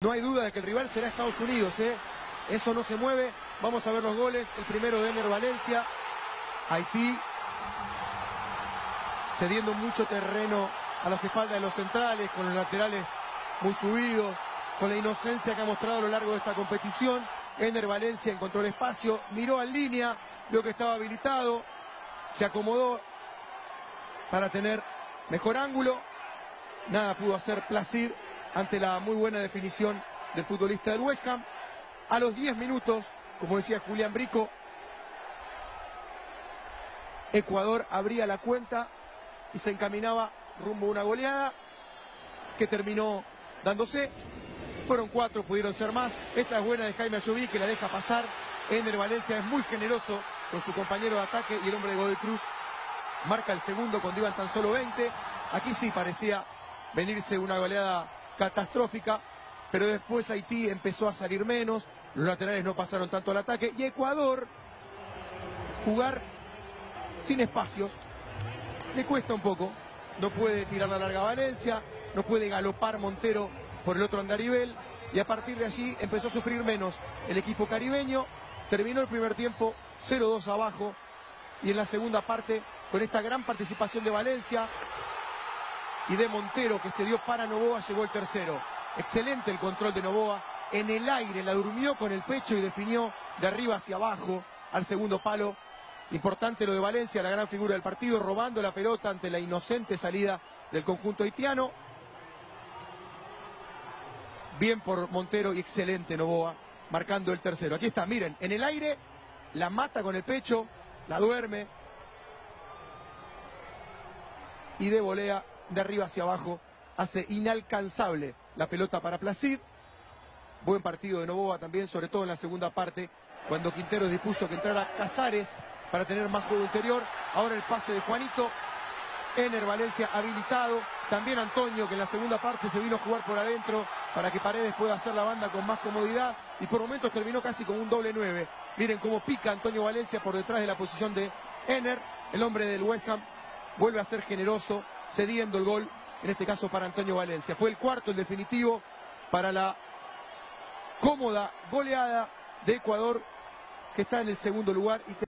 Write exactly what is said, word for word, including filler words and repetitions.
No hay duda de que el rival será Estados Unidos, ¿eh? Eso no se mueve. Vamos a ver los goles. El primero de Ener Valencia. Haití cediendo mucho terreno a las espaldas de los centrales, con los laterales muy subidos, con la inocencia que ha mostrado a lo largo de esta competición. Ener Valencia encontró el espacio, miró en línea, vio que estaba habilitado, se acomodó para tener mejor ángulo. Nada pudo hacer Placid ante la muy buena definición del futbolista del West Ham. A los diez minutos, como decía Julián Brico, Ecuador abría la cuenta y se encaminaba rumbo a una goleada que terminó dándose. Fueron cuatro, pudieron ser más. Esta es buena de Jaime Ayoví, que la deja pasar. Ener Valencia es muy generoso con su compañero de ataque y el hombre de Godoy Cruz marca el segundo cuando iban tan solo veinte. Aquí sí parecía venirse una goleada catastrófica, pero después Haití empezó a salir menos, los laterales no pasaron tanto al ataque y Ecuador jugar sin espacios le cuesta un poco. No puede tirar la larga Valencia, no puede galopar Montero por el otro andarivel y a partir de allí empezó a sufrir menos el equipo caribeño. Terminó el primer tiempo cero dos abajo y en la segunda parte, con esta gran participación de Valencia y de Montero que se dio para Noboa, llegó el tercero. Excelente el control de Noboa, en el aire la durmió con el pecho y definió de arriba hacia abajo al segundo palo. Importante lo de Valencia, la gran figura del partido, robando la pelota ante la inocente salida del conjunto haitiano. Bien por Montero y excelente Noboa, marcando el tercero. Aquí está, miren, en el aire, la mata con el pecho, la duerme. Y de volea, de arriba hacia abajo, hace inalcanzable la pelota para Placid. Buen partido de Noboa también, sobre todo en la segunda parte, cuando Quintero dispuso que entrara Casares para tener más juego interior. Ahora el pase de Juanito. Ener Valencia habilitado. También Antonio, que en la segunda parte se vino a jugar por adentro para que Paredes pueda hacer la banda con más comodidad. Y por momentos terminó casi con un doble nueve. Miren cómo pica Antonio Valencia por detrás de la posición de Ener. El hombre del West Ham vuelve a ser generoso, cediendo el gol, en este caso para Antonio Valencia. Fue el cuarto, el definitivo, para la cómoda goleada de Ecuador, que está en el segundo lugar. Y